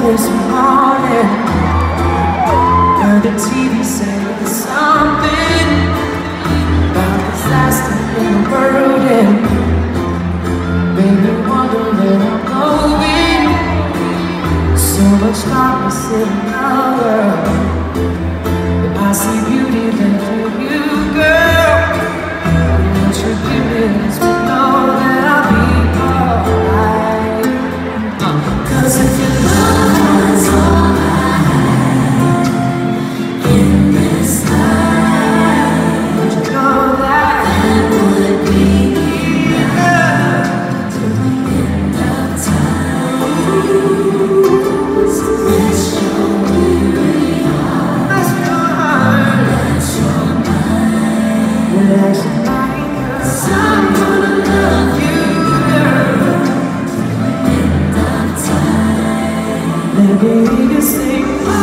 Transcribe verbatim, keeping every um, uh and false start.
this morning. Heard the T V saying something about disaster in the world, and made me wonder where I'm going. So much darkness in our world, but I see beauty there for you, girl. Won't you give me this, but know that I'll be alright. uh, Cause if your love is all I have in this life, would you know that that would be enough till the end of time? So let your weary heart, let your heart, let your mind, let your mind, 'cause I'm gonna love you, girl, till the end of time. Let me sing.